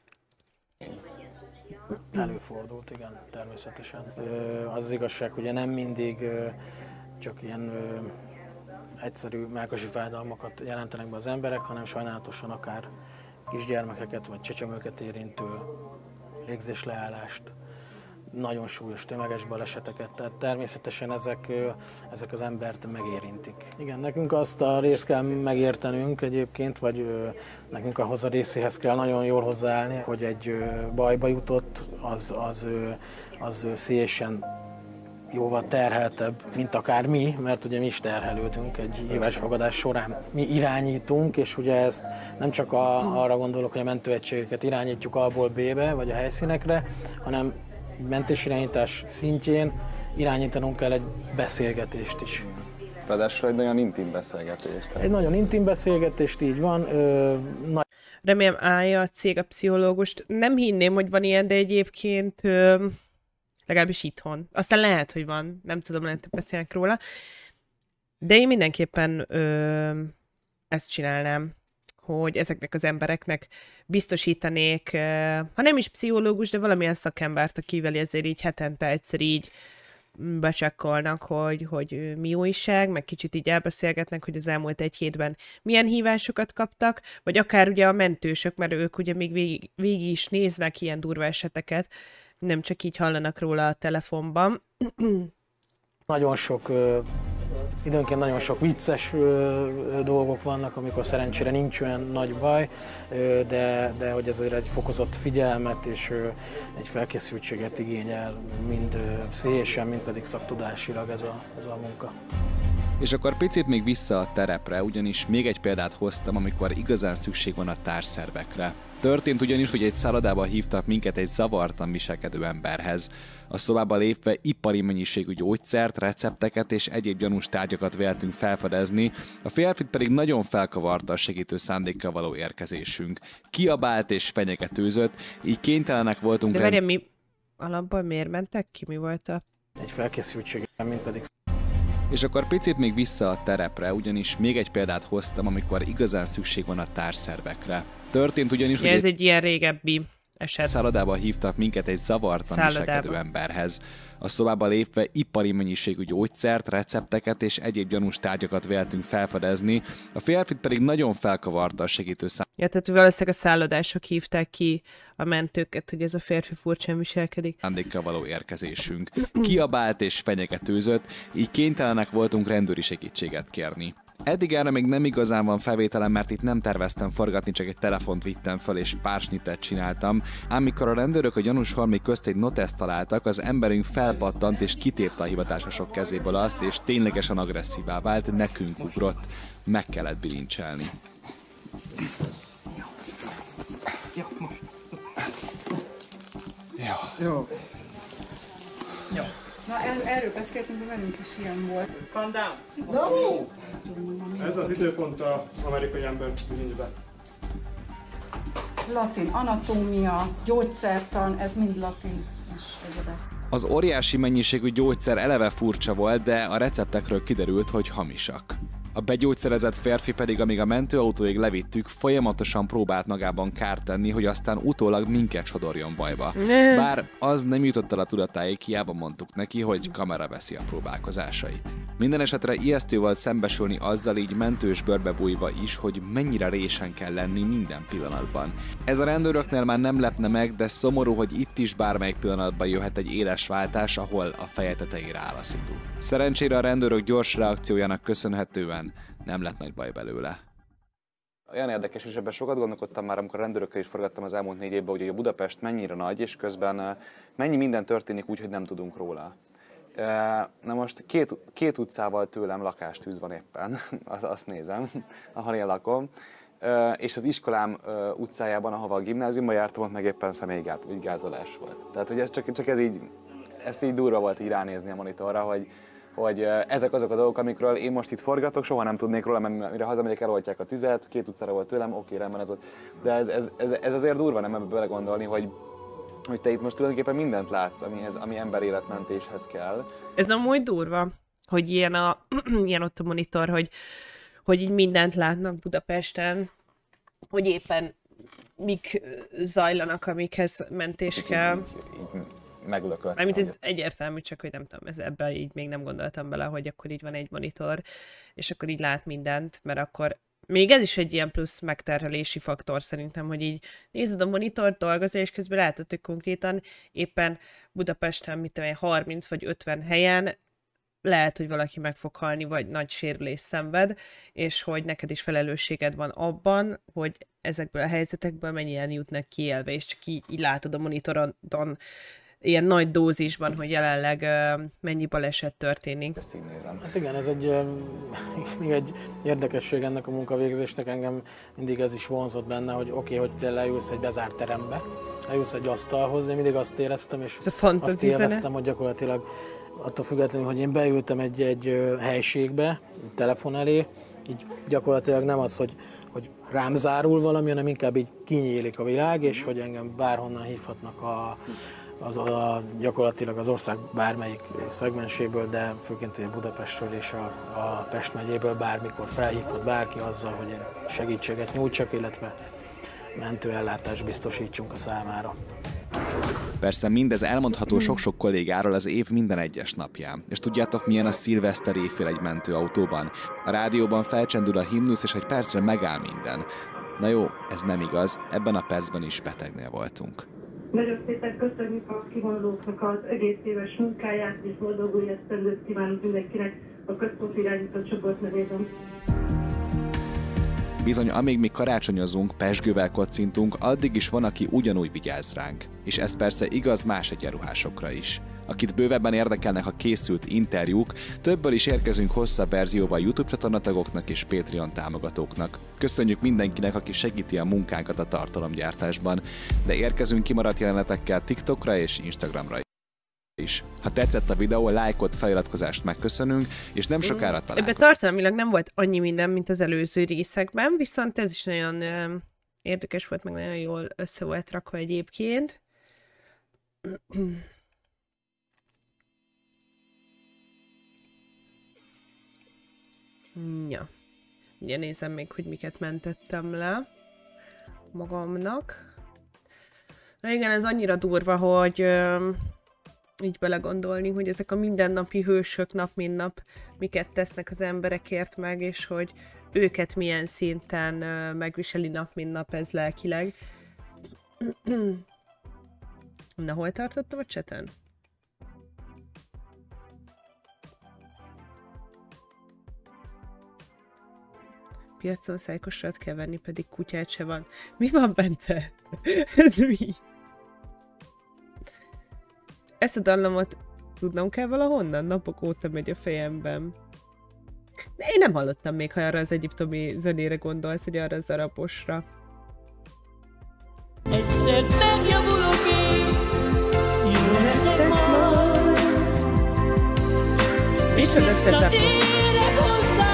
Előfordult, igen, természetesen. Az, az igazság, hogy nem mindig csak ilyen egyszerű mellkasi fájdalmakat jelentenek be az emberek, hanem sajnálatosan akár kisgyermekeket vagy csecsemőket érintő légzésleállást, nagyon súlyos tömeges baleseteket, tehát természetesen ezek, ezek az embert megérintik. Igen, nekünk azt a részt kell megértenünk egyébként, vagy nekünk ahhoz a részéhez kell nagyon jól hozzáállni, hogy egy bajba jutott, az, az, az szívesen jóval terheltebb, mint akár mi, mert ugye mi is terhelődünk egy hívásfogadás során. Mi irányítunk, és ugye ezt nem csak a, arra gondolok, hogy a mentőegységeket irányítjuk A-ból B-be, vagy a helyszínekre, hanem mentésirányítás szintjén irányítanunk kell egy beszélgetést is. Ráadásul egy nagyon intim beszélgetést. Egy nagyon intim beszélgetést, így van. Ö, nagy... Remélem állja a cég a pszichológust. Nem hinném, hogy van ilyen, de egyébként ö, legalábbis itthon. Aztán lehet, hogy van. Nem tudom, lehet, hogy beszélnek róla. De én mindenképpen ö, ezt csinálnám, hogy ezeknek az embereknek biztosítanék, ha nem is pszichológus, de valamilyen szakembert, akivel ezért így hetente egyszer így becsekkolnak, hogy, hogy mi újság, meg kicsit így elbeszélgetnek, hogy az elmúlt egy hétben milyen hívásokat kaptak, vagy akár ugye a mentősök, mert ők ugye még végig, végig is néznek ilyen durva eseteket, nem csak így hallanak róla a telefonban. Nagyon sok Időnként nagyon sok vicces ö, dolgok vannak, amikor szerencsére nincs olyan nagy baj, ö, de, de hogy ezért egy fokozott figyelmet és ö, egy felkészültséget igényel, mind ö, pszichésen, mind pedig szaktudásilag ez a, ez a munka. És akkor picit még vissza a terepre, ugyanis még egy példát hoztam, amikor igazán szükség van a társszervekre. Történt ugyanis, hogy egy szállodába hívtak minket egy zavartan viselkedő emberhez. A szobába lépve ipari mennyiségű gyógyszert, recepteket és egyéb gyanús tárgyakat véltünk felfedezni, a férfit pedig nagyon felkavarta a segítő szándékkal való érkezésünk. Kiabált és fenyegetőzött, így kénytelenek voltunk... De várjál, mi alapból miért mentek ki? Mi volt a... Egy felkészültség, mint pedig... És akkor picit még vissza a terepre, ugyanis még egy példát hoztam, amikor igazán szükség van a társszervekre. Történt ugyanis, ja, hogy... Ez egy ilyen régebbi eset. Szállodába hívtak minket egy zavartan viselkedő emberhez. A szobába lépve ipari mennyiségű gyógyszert, recepteket és egyéb gyanús tárgyakat véltünk felfedezni, a férfit pedig nagyon felkavarta a segítőszám. Ja, tehát valószínűleg a szállodások hívták ki a mentőket, hogy ez a férfi furcsán viselkedik. Szándékkal való érkezésünk. Kiabált és fenyegetőzött, így kénytelenek voltunk rendőri segítséget kérni. Eddig erre még nem igazán van felvételem, mert itt nem terveztem forgatni, csak egy telefont vittem föl és pár snittet csináltam, ám mikor a rendőrök a gyanús holmik közt egy noteszt találtak, az emberünk felpattant és kitépte a hivatásosok kezéből azt, és ténylegesen agresszívá vált, nekünk ugrott. Meg kellett bilincselni. Jó. Jó. Jó. Na, er- erről beszéltünk, hogy velünk is ilyen volt. Calm down. No! Ez az időpont az amerikai ember bilincsben. Latin anatómia, gyógyszertan, ez mind latin és egyebek. Az óriási mennyiségű gyógyszer eleve furcsa volt, de a receptekről kiderült, hogy hamisak. A begyógyszerezett férfi pedig, amíg a mentőautóig levittük, folyamatosan próbált magában kárt tenni, hogy aztán utólag minket sodorjon bajba. Bár az nem jutott el a tudatáig, hiába mondtuk neki, hogy kamera veszi a próbálkozásait. Minden esetre ijesztő volt szembesülni azzal így mentős bőrbe bújva is, hogy mennyire résen kell lenni minden pillanatban. Ez a rendőröknél már nem lepne meg, de szomorú, hogy itt is bármelyik pillanatban jöhet egy éles váltás, ahol a feje tetejére áll a szitu. Szerencsére a rendőrök gyors reakciójának köszönhetően nem lett nagy baj belőle. Olyan érdekes, és ebben sokat gondolkodtam már, amikor a rendőrökkel is forgattam az elmúlt négy évben, hogy a Budapest mennyire nagy, és közben mennyi minden történik úgy, hogy nem tudunk róla. Na most két, két utcával tőlem lakástűz van éppen, azt nézem, ahol én lakom, és az iskolám utcájában, ahova a gimnáziumban jártam, ott meg éppen személygázolás volt. Tehát, hogy ez csak, csak ez így, ezt így durva volt így ránézni a monitorra, hogy hogy ezek azok a dolgok, amikről én most itt forgatok, soha nem tudnék róla, mert mire hazamegyek, eloltják a tüzet, két utcára volt tőlem, oké, rendben ez volt. De ez, ez, ez, ez azért durva, nem ebbe belegondolni, hogy, hogy te itt most tulajdonképpen mindent látsz, amihez, ami ember életmentéshez kell. Ez amúgy durva, hogy ilyen, a, ilyen ott a monitor, hogy, hogy így mindent látnak Budapesten, hogy éppen mik zajlanak, amikhez mentés kell. Így, így, meglököttem. Mármint ez egyértelmű, csak hogy nem tudom, ez ebben így még nem gondoltam bele, hogy akkor így van egy monitor, és akkor így lát mindent, mert akkor még ez is egy ilyen plusz megterhelési faktor szerintem, hogy így nézed a monitort, dolgozol, és közben látod, hogy konkrétan éppen Budapesten, mit tudom, harminc vagy ötven helyen lehet, hogy valaki meg fog halni, vagy nagy sérülés szenved, és hogy neked is felelősséged van abban, hogy ezekből a helyzetekből mennyien jutnak kiélve, és csak így, így látod a monitoron ilyen nagy dózisban, hogy jelenleg uh, mennyi baleset történik. Ezt így nézem. Hát igen, ez egy, uh, még egy érdekesség ennek a munkavégzésnek, engem mindig ez is vonzott benne, hogy oké, okay, hogy te leülsz egy bezárt terembe, leülsz egy asztalhoz, én mindig azt éreztem, és azt éreztem, hogy gyakorlatilag attól függetlenül, hogy én beültem egy, egy helységbe, egy telefon elé, így gyakorlatilag nem az, hogy hogy rám zárul valami, hanem inkább így kinyílik a világ, és hogy engem bárhonnan hívhatnak a, az, a, gyakorlatilag az ország bármelyik szegmenséből, de főként ugye Budapestről és a, a Pest megyéből bármikor felhívhat bárki azzal, hogy én segítséget nyújtsak, illetve mentőellátást biztosítsunk a számára. Persze mindez elmondható sok-sok kollégáról az év minden egyes napján. És tudjátok, milyen a szilveszter éjfél egy mentőautóban? A rádióban felcsendül a himnusz, és egy percre megáll minden. Na jó, ez nem igaz, ebben a percben is betegnél voltunk. Nagyon szépen köszönjük a kivonulóknak az egész éves munkáját, és boldog új esztendőt kívánunk mindenkinek a központi irányított csoport nevében. Bizony, amíg mi karácsonyozunk, pezsgővel kocintunk, addig is van, aki ugyanúgy vigyáz ránk. És ez persze igaz más egyenruhásokra is. Akit bővebben érdekelnek a készült interjúk, többből is érkezünk hosszabb verzióval YouTube csatornatagoknak és Patreon támogatóknak. Köszönjük mindenkinek, aki segíti a munkánkat a tartalomgyártásban, de érkezünk kimaradt jelenetekkel TikTokra és Instagramra is. Ha tetszett a videó, lájkot, feliratkozást megköszönünk, és nem sokára találkozunk. Ebben tartalmilag nem volt annyi minden, mint az előző részekben, viszont ez is nagyon ö, érdekes volt, meg nagyon jól össze volt rakva egyébként. Ja. Ugye nézem még, hogy miket mentettem le magamnak. Na igen, ez annyira durva, hogy ö, így belegondolni, hogy ezek a mindennapi hősök nap mint nap miket tesznek az emberekért meg, és hogy őket milyen szinten ö, megviseli nap mint nap ez lelkileg. Na, hol tartottam a cseten? Piacon szájkosrat kell venni, pedig kutyát se van. Mi van, Bence? Ez mi? Ezt a dallamot tudnom kell valahonnan? Napok óta megy a fejemben. De én nem hallottam még, ha arra az egyiptomi zenére gondolsz, hogy arra az araposra. Egyszer megjavulok én, jó leszek majd, és visszatérek hozzá.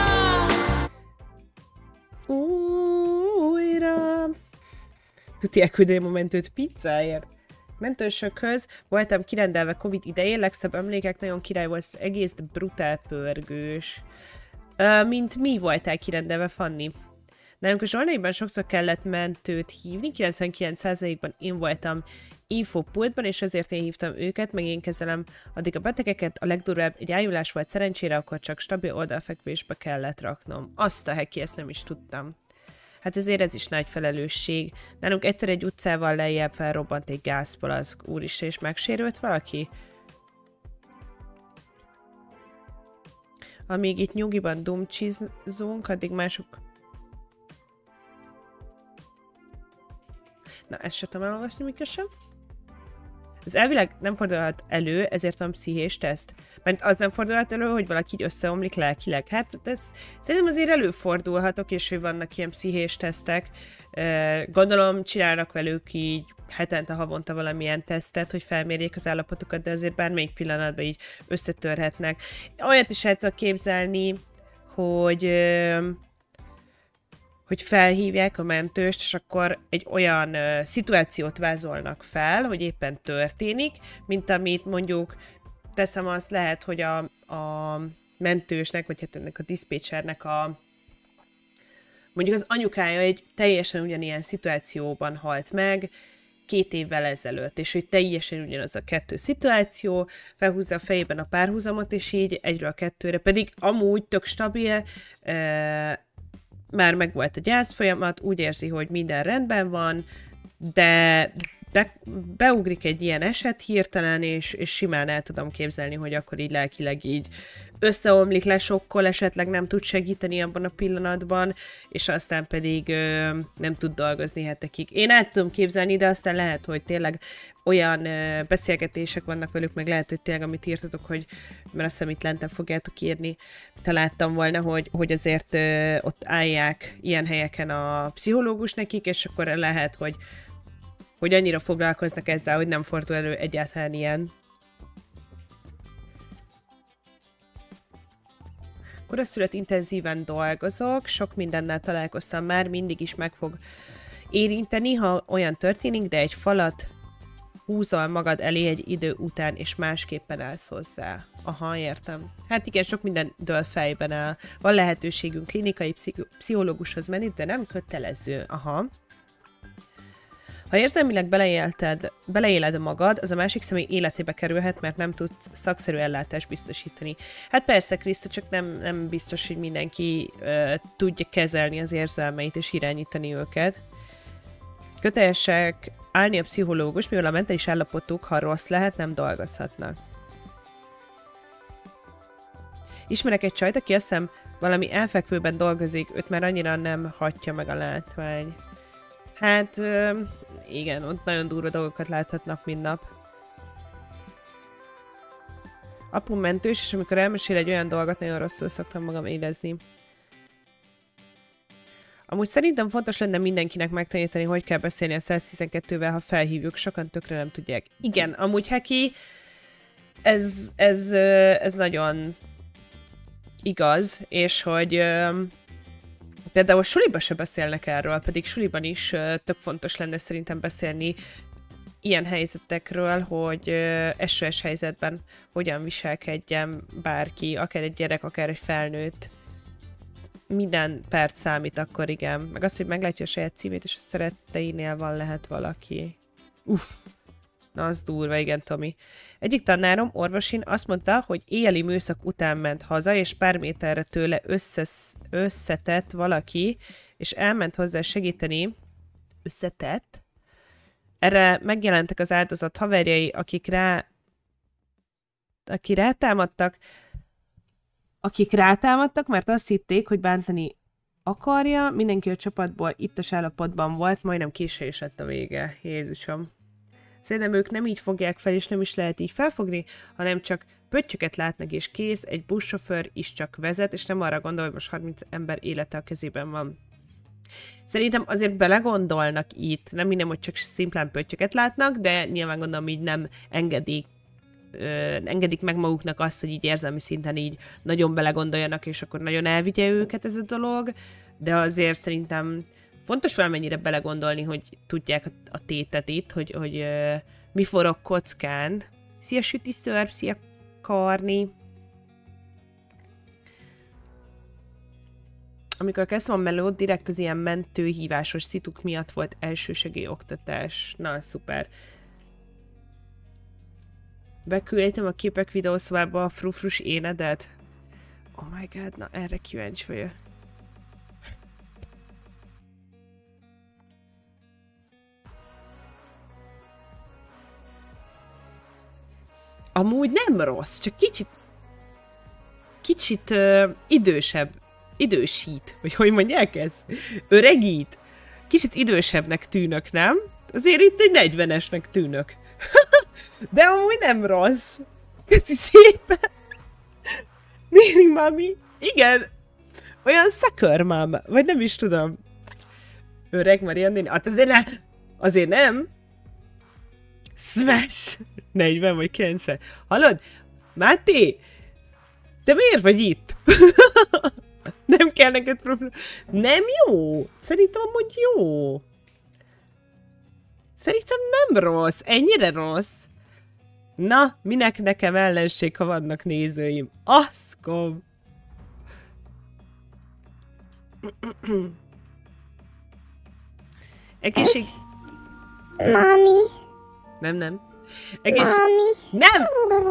Újra. Tuti elküldeni a mentőt pizzáért. Mentősökhöz voltam kirendelve Covid idején, legszebb emlékek, nagyon király volt, az egész brutál pörgős. Uh, mint mi voltál kirendelve, Fanni? Nálunk a Zsolnaiban sokszor kellett mentőt hívni, kilencvenkilenc százalékban én voltam infopultban, és azért én hívtam őket, meg én kezelem addig a betegeket. A legdurvább egy ájulás volt szerencsére, akkor csak stabil oldalfekvésbe kellett raknom. Azt a heki, ezt nem is tudtam. Hát ezért ez is nagy felelősség. Nálunk egyszer egy utcával lejjebb felrobbant egy gázpalack. Úristen, és megsérült valaki? Amíg itt nyugiban dumcsizunk, addig mások... Na, ezt sem tudom elolvasni, mikor sem. Ez elvileg nem fordulhat elő, ezért van pszichés teszt. Mert az nem fordulhat elő, hogy valaki így összeomlik lelkileg. Hát ez szerintem azért előfordulhatok, és hogy vannak ilyen pszichés tesztek. Gondolom csinálnak velük így hetente, havonta valamilyen tesztet, hogy felmérjék az állapotukat, de azért bármelyik pillanatban így összetörhetnek. Olyat is el tudok képzelni, hogy... hogy felhívják a mentőst, és akkor egy olyan uh, szituációt vázolnak fel, hogy éppen történik, mint amit mondjuk, teszem azt, lehet, hogy a, a mentősnek, vagy hát ennek a diszpécsernek a mondjuk az anyukája egy teljesen ugyanilyen szituációban halt meg két évvel ezelőtt, és hogy teljesen ugyanaz a kettő szituáció, felhúzza a fejében a párhuzamot, és így egyről a kettőre, pedig amúgy tök stabil, uh, már megvolt a gyász folyamat, úgy érzi, hogy minden rendben van, de be, beugrik egy ilyen eset hirtelen, és, és simán el tudom képzelni, hogy akkor így lelkileg így összeomlik, lesokkol, esetleg nem tud segíteni abban a pillanatban, és aztán pedig ö, nem tud dolgozni hetekig. Én el tudom képzelni, de aztán lehet, hogy tényleg olyan ö, beszélgetések vannak velük, meg lehet, hogy tényleg amit írtatok, hogy, mert azt hiszem itt lenten fogjátok írni, találtam volna, hogy, hogy azért ö, ott állják ilyen helyeken a pszichológus nekik, és akkor lehet, hogy, hogy annyira foglalkoznak ezzel, hogy nem fordul elő egyáltalán ilyen. Koraszület intenzíven dolgozok, sok mindennel találkoztam már, mindig is meg fog érinteni, ha olyan történik, de egy falat húzol magad elé egy idő után, és másképpen állsz hozzá. Aha, értem. Hát igen, sok minden dől fejben el. Van lehetőségünk klinikai pszichológushoz menni, de nem kötelező. Aha. Ha érzelmileg beleélted, beleéled magad, az a másik személy életébe kerülhet, mert nem tudsz szakszerű ellátást biztosítani. Hát persze, Kriszta, csak nem, nem biztos, hogy mindenki uh, tudja kezelni az érzelmeit és irányítani őket. Kötelesek állni a pszichológus, mivel a mentális állapotuk, ha rossz lehet, nem dolgozhatnak. Ismerek egy csajt, aki azt hiszem valami elfekvőben dolgozik, őt már annyira nem hatja meg a látvány. Hát, igen, ott nagyon durva dolgokat láthatnak mindnap. Apum mentős, és amikor elmesél egy olyan dolgot, nagyon rosszul szoktam magam érezni. Amúgy szerintem fontos lenne mindenkinek megtanítani, hogy kell beszélni a száz tizenkettővel, ha felhívjuk, sokan tökre nem tudják. Igen, amúgy Heki, ez, ez, ez nagyon igaz, és hogy... Például suliban se beszélnek erről, pedig suliban is uh, tök fontos lenne szerintem beszélni ilyen helyzetekről, hogy uh, es o es helyzetben hogyan viselkedjen bárki, akár egy gyerek, akár egy felnőtt. Minden perc számít akkor, igen. Meg az, hogy meglátja a saját címét, és a szeretteinél van, lehet valaki. Uff. Na, az durva, igen, Tomi. Egyik tanárom, orvosin azt mondta, hogy éjjeli műszak után ment haza, és pár méterre tőle összesz, összetett valaki, és elment hozzá segíteni. Összetett? Erre megjelentek az áldozat haverjai, akik rá... Aki rátámadtak, akik rátámadtak, mert azt hitték, hogy bántani akarja. Mindenki a csapatból ittas állapotban volt, majdnem késő is lett a vége. Jézusom. Szerintem ők nem így fogják fel, és nem is lehet így felfogni, hanem csak pöttyöket látnak, és kész, egy buszsofőr is csak vezet, és nem arra gondol, hogy most harminc ember élete a kezében van. Szerintem azért belegondolnak itt, nem minden, hogy csak szimplán pöttyöket látnak, de nyilván gondolom így nem engedik, ö, engedik meg maguknak azt, hogy így érzelmi szinten így nagyon belegondoljanak, és akkor nagyon elvigye őket ez a dolog, de azért szerintem fontos valamennyire belegondolni, hogy tudják a, a tétet itt, hogy, hogy ö, mi forog kockán. Szia Süti Szörp, szia Karni! Amikor kezdtem a melót, direkt az ilyen mentőhívásos szituk miatt volt elsősegély oktatás. Na, szuper. Beküldtem a képek videószobába a frufrus énedet. Oh my god, na erre kíváncsi vagyok. Amúgy nem rossz, csak kicsit kicsit uh, idősebb, idősít, vagy hogy mondják ezt? Öregít. Kicsit idősebbnek tűnök, nem? Azért itt egy negyvenesnek tűnök. De amúgy nem rossz. Köszi szépen. Miri mami. Igen. Olyan szakörmám. Vagy nem is tudom. Öreg Marian néni. Hát azért ne. Azért nem. Smash. negyven vagy kilencven. Hallod? Máté? Te miért vagy itt? Nem kell neked probléma. Nem jó. Szerintem amúgy jó. Szerintem nem rossz. Ennyire rossz. Na, minek nekem ellenség, ha vannak nézőim? Aszkom. Egészség... Mami. Nem, nem. Egész... Mami. Nem!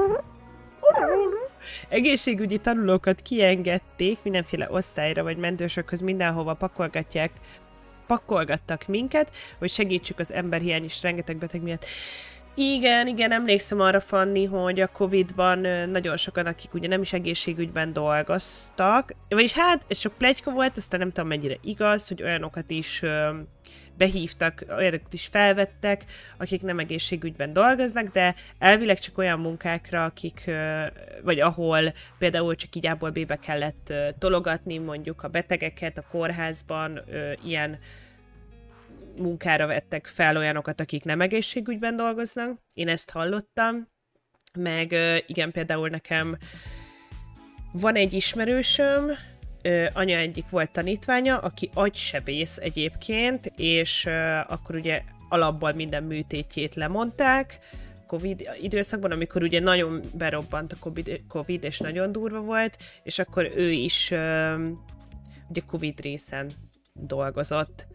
Egészségügyi tanulókat kiengedték mindenféle osztályra, vagy mentősökhöz mindenhova pakolgatják, pakolgattak minket, hogy segítsük az emberhiány és rengeteg beteg miatt. Igen, igen, emlékszem arra, Fanni, hogy a Covidban nagyon sokan, akik ugye nem is egészségügyben dolgoztak, vagyis hát ez sok pletyka volt, aztán nem tudom mennyire igaz, hogy olyanokat is ö, behívtak, olyanokat is felvettek, akik nem egészségügyben dolgoznak, de elvileg csak olyan munkákra, akik, ö, vagy ahol például csak így A-ból B-be kellett ö, tologatni mondjuk a betegeket a kórházban, ö, ilyen munkára vettek fel olyanokat, akik nem egészségügyben dolgoznak. Én ezt hallottam, meg igen, például nekem van egy ismerősöm, anya egyik volt tanítványa, aki agysebész egyébként, és akkor ugye alapból minden műtétjét lemondták, Covid időszakban, amikor ugye nagyon berobbant a Covid, és nagyon durva volt, és akkor ő is ugye Covid részen dolgozott.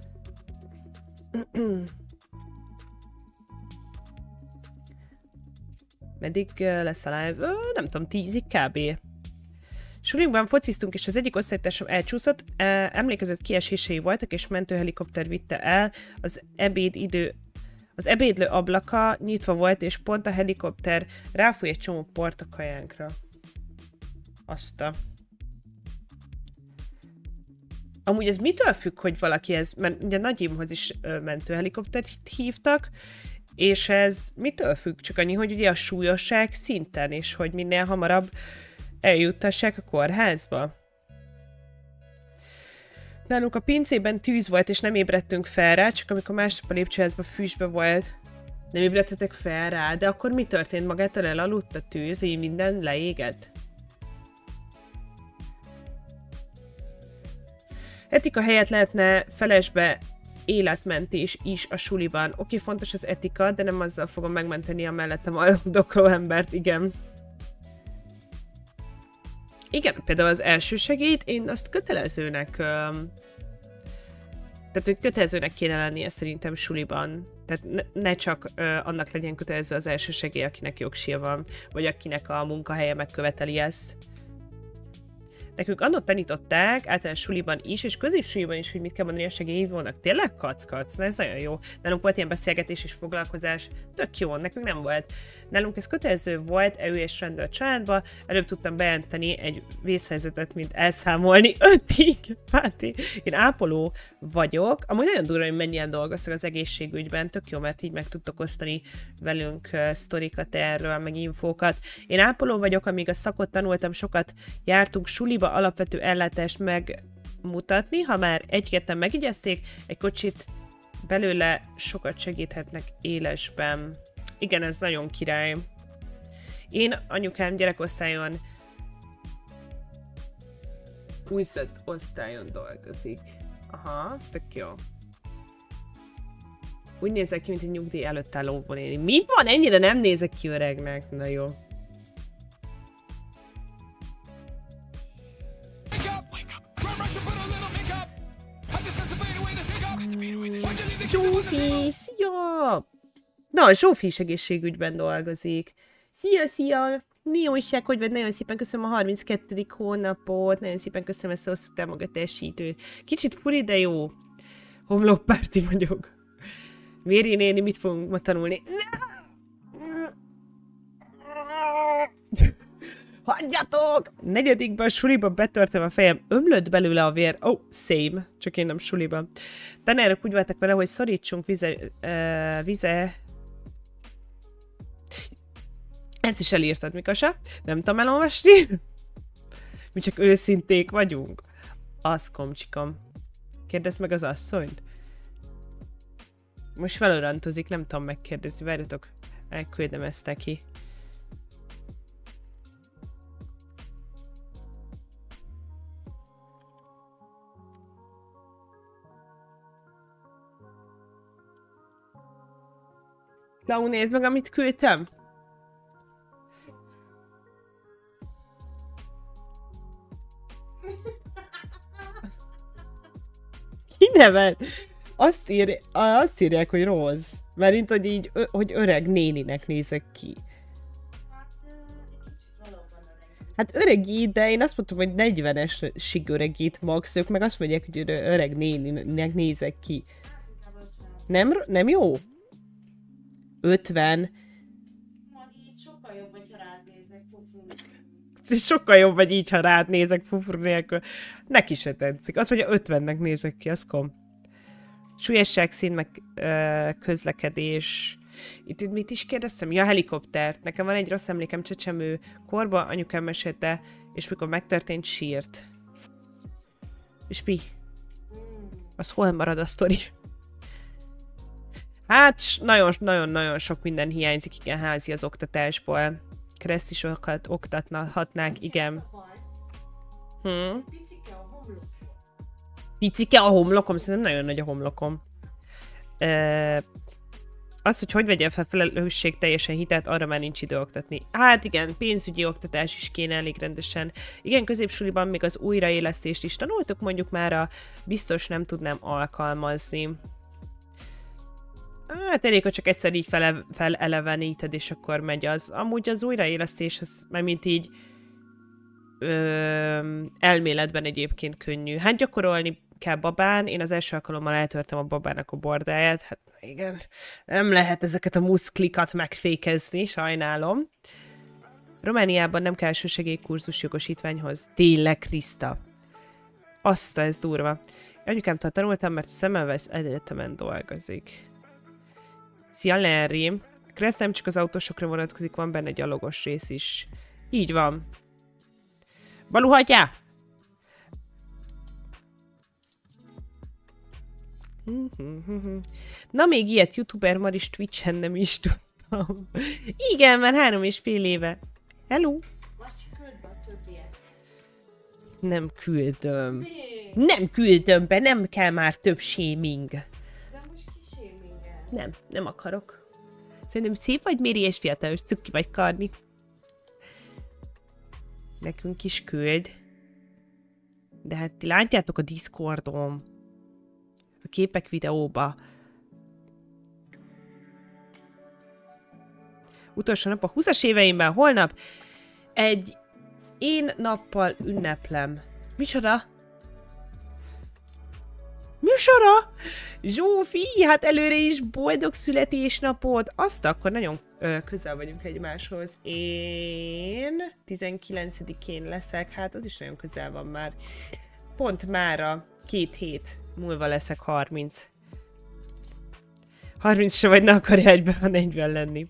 Meddig lesz a live? Ö, nem tudom, tízig kb. Sulinkban fociztunk, és az egyik osztálytársam elcsúszott, emlékezett kiesései voltak, és mentőhelikopter vitte el, az ebéd idő, az ebédlő ablaka nyitva volt, és pont a helikopter ráfúj egy csomó port a kajánkra. Azt a... Amúgy ez mitől függ, hogy valaki ez, mert ugye Nagyimhoz is mentőhelikoptert hívtak, és ez mitől függ? Csak annyi, hogy ugye a súlyosság szinten, és hogy minél hamarabb eljuttassák a kórházba. Nálunk a pincében tűz volt, és nem ébredtünk fel rá, csak amikor másnap a lépcsőházban füstbe volt. Nem ébredtetek fel rá, de akkor mi történt? Magától elaludt a tűz, így minden leégett? Etika helyett lehetne felesbe életmentés is a suliban. Oké, fontos az etika, de nem azzal fogom megmenteni a mellettem aludokról embert, igen. Igen, például az első segélyt, én azt kötelezőnek öm, Tehát, hogy kötelezőnek kéne lennie szerintem suliban. Tehát ne, ne csak ö, annak legyen kötelező az első segély, akinek jogsia van, vagy akinek a munkahelye megköveteli ezt. Nekünk annól tanították, általán suliban is, és középsuliban is, hogy mit kell mondani a segélyhívónak. Tényleg kac-kac? Na ez nagyon jó. Nálunk volt ilyen beszélgetés és foglalkozás, tök jó, nekünk nem volt. Nálunk ez kötelező volt, E Ü és rendőr családba, előbb tudtam bejelenteni egy vészhelyzetet, mint elszámolni ötig. Máté, én ápoló vagyok. Amúgy nagyon durva, hogy mennyien dolgoztak az egészségügyben, tök jó, mert így meg tudtok osztani velünk uh, sztorikat erről, meg infókat. Én ápoló vagyok, amíg a szakot tanultam, sokat jártunk suliba, alapvető ellátást megmutatni, ha már egy-ketten megigyezték, egy kocsit belőle sokat segíthetnek élesben. Igen, ez nagyon király. Én anyukám gyerekosztályon újszött osztályon dolgozik. Aha, ez tök jó. Úgy nézek ki, mint egy nyugdíj előtt álló vonéni. Mi van? Ennyire nem nézek ki öregnek. Na jó. Zsófi, szia! Na, Zsófi is egészségügyben dolgozik. Szia, szia! Mi újság, hogy vagy? Nagyon szépen köszönöm a harminckettedik hónapot, nagyon szépen köszönöm ezt a hosszú támogatási időt. Kicsit furi, de jó. Homlokpárti vagyok. Méri néni, mit fogunk ma tanulni? Hagyjatok! Negyedikben a suliba betörtem a fejem, ömlött belőle a vér. Oh, same. Csak én nem suliban. Tanárok úgy voltak vele, hogy szorítsunk vize... Uh, vize... Ezt is elírtad, Mikasa. Nem tudom elolvasni. Mi csak őszinték vagyunk. Az komcsikom. Kérdezd meg az asszonyt. Most felorantozik, nem tudom megkérdezni. Várjatok, elküldem ezt neki. Lau, nézd meg, amit küldtem. Ki nevet? Azt, ír, azt írják, hogy rossz. Mert hogy így, hogy öreg néninek nézek ki. Hát öregít, de én azt mondtam, hogy negyvenesig öregít max, ők meg azt mondják, hogy öreg néninek nézek ki. Nem, nem jó? ötven. Sokkal jobb, hogyha rád nézek fufru. Sokkal jobb, vagy így, ha rád nézek fufru nélkül. Neki se tetszik. Azt mondja, ötvennek nézek ki, az kom. Súlyosságszín, meg ö, közlekedés. Itt, itt mit is kérdeztem? Ja, helikoptert. Nekem van egy rossz emlékem csecsemő korba, anyukám mesélte, és mikor megtörtént, sírt. És mi? Az hol marad a sztori? Hát, nagyon-nagyon-nagyon sok minden hiányzik, igen, házi az oktatásból. Kresztisokat oktathatnák, igen. Hm? Picike a homlokom. Picike a homlokom? Szerintem nagyon nagy a homlokom. Ö, az, hogy hogy vegyen fel felelősség teljesen hitelt, arra már nincs idő oktatni. Hát igen, pénzügyi oktatás is kéne elég rendesen. Igen, középsuliban még az újraélesztést is tanultuk, mondjuk már a biztos nem tudnám alkalmazni. Hát elég, hogy csak egyszer így fele, feleleveníted, és akkor megy az. Amúgy az újraélesztés, az már mint így ö, elméletben egyébként könnyű. Hát gyakorolni kell babán. Én az első alkalommal eltörtem a babának a bordáját. Hát igen, nem lehet ezeket a muszklikat megfékezni, sajnálom. Romániában nem kell elsősegélykurzus jogosítványhoz. Tényleg, Kriszta. Azt, ez durva. Anyukámtól tanultam, mert Semmelweis egyetemen dolgozik. Szia, Larry. A Kressz nem csak az autósokra vonatkozik, van benne gyalogos rész is. Így van. Balú, hagyjá! Na, még ilyet youtuber mar is Twitchen nem is tudtam. Igen, már három és fél éve. Hello! Nem küldöm. Mi? Nem küldöm be, nem kell már több shaming. Nem, nem akarok. Szerintem szép vagy, Méri, és fiatalos, cuki vagy, Karni. Nekünk is küld. De hát ti látjátok a Discordon. képek videóba. Utolsó nap a húszas éveimben, holnap egy én nappal ünneplem. Micsoda? Micsoda? Zsófi, hát előre is boldog születésnapot. Azt akkor nagyon ö, közel vagyunk egymáshoz. Én tizenkilencedikén leszek, hát az is nagyon közel van már. Pont mára két hét múlva leszek harminc. harminc se vagy, ne akarja egyben a negyven lenni.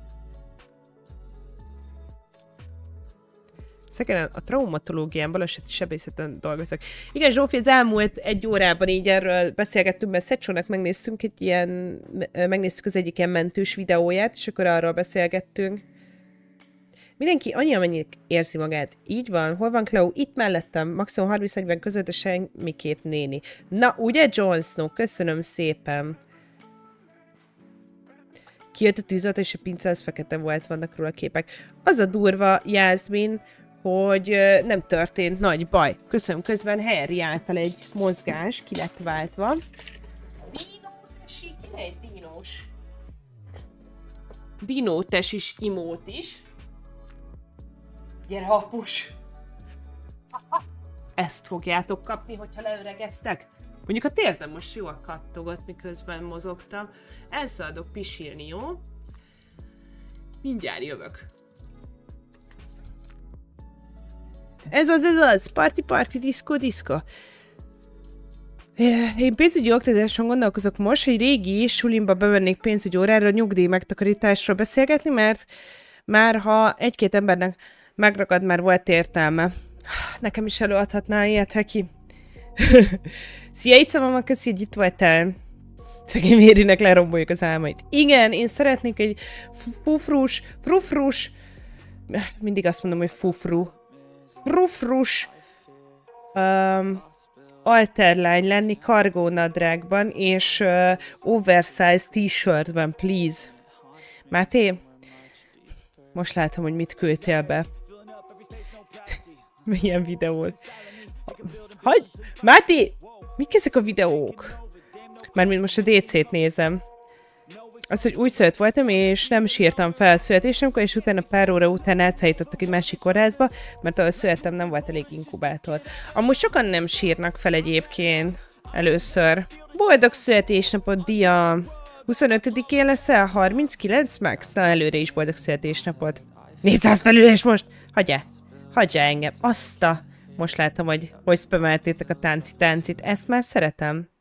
Szegeden a traumatológián, baleseti sebészeten dolgozok. Igen, Zsófi, az elmúlt egy órában így erről beszélgettünk, mert Szecsónak megnéztünk egy ilyen, megnéztük az egyik ilyen mentős videóját, és akkor arról beszélgettünk. Mindenki annyi, amennyit érzi magát. Így van. Hol van Cleo? Itt mellettem. Maximum harminc-negyven között, de semmiképp néni. Na, ugye, Jon Snow? Köszönöm szépen. Kijött a tűzolt, és a pince az fekete volt, vannak róla képek. Az a durva, Jászmin, hogy nem történt nagy baj. Köszönöm, közben Harry által egy mozgás ki lett váltva. Dino, tessék, ki egy dinós. Dino, tes is, imót is. Gyere, apus! Ezt fogjátok kapni, hogyha leöregeztek. Mondjuk a térdem most jól kattogott, miközben mozogtam. Elszaladok pisilni, jó? Mindjárt jövök. Ez az, ez az! Party, party, diszkó, diszkó. Én pénzügyi oktatáson gondolkozok most, hogy régi sulimba bevennék pénzügyi órára, nyugdíj megtakarításról beszélgetni, mert már ha egy-két embernek megragad, már volt értelme. Nekem is előadhatná ilyet, Heki. Szia, Ica mama, köszi, hogy itt voltál. Szegény Mérinek leromboljuk az álmait. Igen, én szeretnék egy fufrus, frufrus, mindig azt mondom, hogy fufru. Frufrus um, alterlány lenni kargónadrágban és uh, oversize t-shirtben, please. Máté? Most látom, hogy mit küldtél be. Milyen videót? Hagy! Máté! Mik ezek a videók? Mármint most a dé cét nézem. Az, hogy újszülött voltam, és nem sírtam fel a születésemkor, és utána pár óra után átszállítottak egy másik kórházba, mert ahol születtem, nem volt elég inkubátor. Amúgy sokan nem sírnak fel egyébként először. Boldog születésnapot, Dia! huszonötödikén leszel? harminckilenc max? Na, előre is boldog születésnapot. négyszáz felülés most! Hagyjál! Hagyjál engem! Azt a... Most látom, hogy hogy spameltétek a tánci-táncit. Ezt már szeretem.